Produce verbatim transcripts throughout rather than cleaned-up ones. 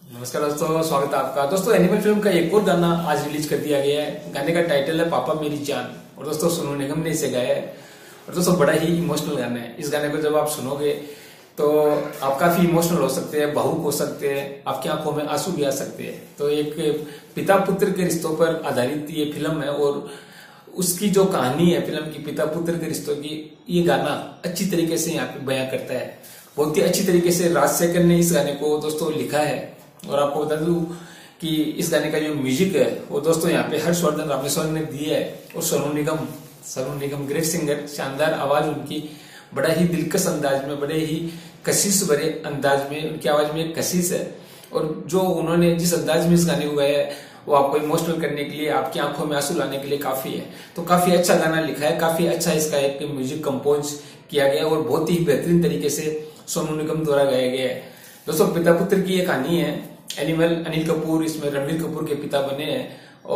नमस्कार दोस्तों, स्वागत है आपका। दोस्तों, एनिमल फिल्म का एक और गाना आज रिलीज कर दिया गया है। गाने का टाइटल है पापा मेरी जान और दोस्तों सोनू निगम ने इसे गाया है और दोस्तों बड़ा ही इमोशनल गाना है। इस गाने को जब आप सुनोगे तो आप काफी इमोशनल हो सकते हैं, भावुक हो सकते हैं, आपकी आंखों में आंसू भी आ सकते हैं। तो एक पिता पुत्र के रिश्तों पर आधारित ये फिल्म है और उसकी जो कहानी है फिल्म की, पिता पुत्र के रिश्तों की, ये गाना अच्छी तरीके से यहाँ पे बयां करता है। बहुत ही अच्छी तरीके से राजशेखर ने इस गाने को दोस्तों लिखा है। और आपको बता दूं कि इस गाने का जो म्यूजिक है वो दोस्तों यहाँ पे हर्षवर्धन रामेश्वरन ने दिया है और सोनू निगम सोनू निगम ग्रेट सिंगर, शानदार आवाज उनकी, बड़ा ही दिलकश अंदाज में, बड़े ही कशिश भरे अंदाज में उनकी आवाज में एक कशिश है। और जो उन्होंने जिस अंदाज में इस गाने को गाया है वो आपको इमोशनल करने के लिए, आपकी आंखों में आंसू लाने के लिए काफी है। तो काफी अच्छा गाना लिखा है, काफी अच्छा इसका एक म्यूजिक कंपोज किया गया और बहुत ही बेहतरीन तरीके से सोनू निगम द्वारा गाया गया है। दोस्तों, पिता पुत्र की ये कहानी है। एनिमल अनिल कपूर इसमें रणवीर कपूर के पिता बने हैं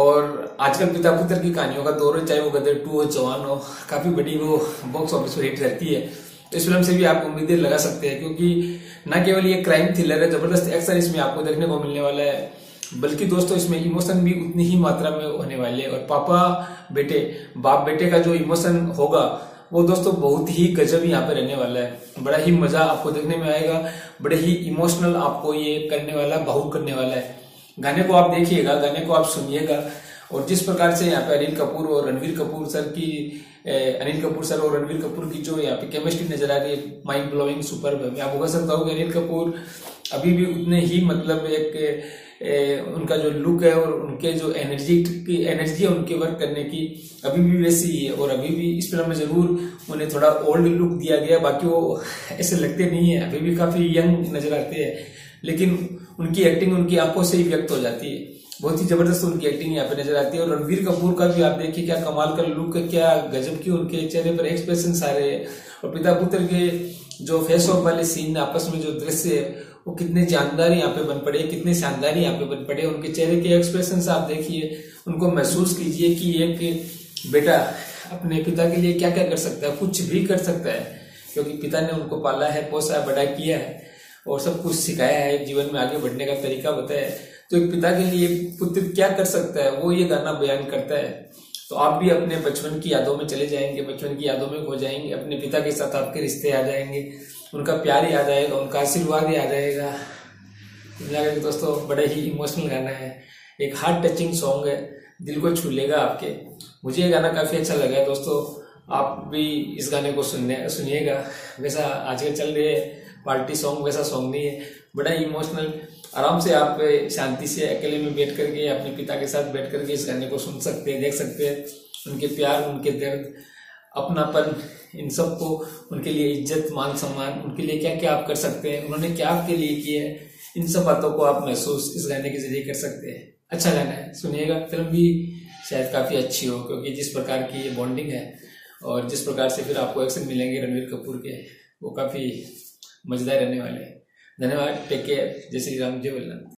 और आजकल पिता पुत्र की कहानियों का दौर है, चाहे वो गदर टू हो, जवान हो, काफी बड़ी वो बॉक्स ऑफिस पर हिट रहती है। तो इस फिल्म से भी आप उम्मीदें लगा सकते हैं क्योंकि न केवल ये क्राइम थ्रिलर है, जबरदस्त एक्शन इसमें आपको देखने को मिलने वाला है, बल्कि दोस्तों इसमें इमोशन भी उतनी ही मात्रा में होने वाले हैं। और पापा बेटे, बाप बेटे का जो इमोशन होगा वो दोस्तों बहुत ही गजब यहाँ पे रहने वाला है। बड़ा ही मजा आपको देखने में आएगा, बड़े ही इमोशनल आपको ये करने वाला, भावुक करने वाला है। गाने को आप देखिएगा, गाने को आप सुनिएगा और जिस प्रकार से यहाँ पे अनिल कपूर और रणवीर कपूर सर की अनिल कपूर सर और रणवीर कपूर की जो यहाँ पे केमिस्ट्री नजर आ रही है, माइंड ब्लोइंग, सुपर। मैं आपको कह सकता हूँ कि अनिल कपूर अभी भी उतने ही मतलब एक ए, उनका जो लुक है और उनके जो एनर्जी की एनर्जी है उनके वर्क करने की अभी भी वैसी ही है। और अभी भी इस फिल्म में जरूर उन्हें थोड़ा ओल्ड लुक दिया गया, बाकी वो ऐसे लगते नहीं है, अभी भी काफी यंग नजर आते हैं, लेकिन उनकी एक्टिंग उनकी आंखों से ही व्यक्त हो जाती है। बहुत ही जबरदस्त उनकी एक्टिंग यहाँ पे नजर आती है। और रणवीर कपूर का भी आप देखिए क्या कमाल का लुक है, क्या गजब की उनके चेहरे पर एक्सप्रेशन आ रहे हैं। और पिता पुत्र के जो फेस ऑफ वाले सीन आपस में जो दृश्य है वो कितने जानदार यहाँ पे बन पड़े, कितने शानदार यहाँ पे बन पड़े। उनके चेहरे के एक्सप्रेशन आप देखिए, उनको महसूस कीजिए कि एक बेटा अपने पिता के लिए क्या क्या कर सकता है, कुछ भी कर सकता है, क्योंकि पिता ने उनको पाला है, पोसा है, बड़ा किया है और सब कुछ सिखाया है, जीवन में आगे बढ़ने का तरीका बताया है। तो एक पिता के लिए पुत्र क्या कर सकता है वो ये गाना बयान करता है। तो आप भी अपने बचपन की यादों में चले जाएंगे, बचपन की यादों में खो जाएंगे, अपने पिता के साथ आपके रिश्ते आ जाएंगे, उनका प्यार याद आएगा, उनका आशीर्वाद याद आएगा। दोस्तों बड़ा ही इमोशनल गाना है, एक हार्ट टचिंग सॉन्ग है, दिल को छू लेगा आपके। मुझे ये गाना काफी अच्छा लगा है दोस्तों, आप भी इस गाने को सुनने सुनिएगा। वैसा आजकल चल रहे पार्टी सॉन्ग वैसा सॉन्ग नहीं है, बड़ा इमोशनल। आराम से आप शांति से अकेले में बैठ करके अपने पिता के साथ बैठ करके इस गाने को सुन सकते हैं, देख सकते हैं उनके प्यार, उनके दर्द, अपनापन, इन सब को, उनके लिए इज्जत, मान सम्मान, उनके लिए क्या क्या आप कर सकते हैं, उन्होंने क्या आपके लिए किया है, इन सब बातों को आप महसूस इस गाने के जरिए कर सकते हैं। अच्छा गाना है, सुनिएगा। फिल्म भी शायद काफी अच्छी हो क्योंकि जिस प्रकार की ये बॉन्डिंग है और जिस प्रकार से फिर आपको एक्शन मिलेंगे रणवीर कपूर के, वो काफी मजेदार रहने वाले हैं। धन्यवाद, टेक केयर, जय श्री राम, जय वल्लभ।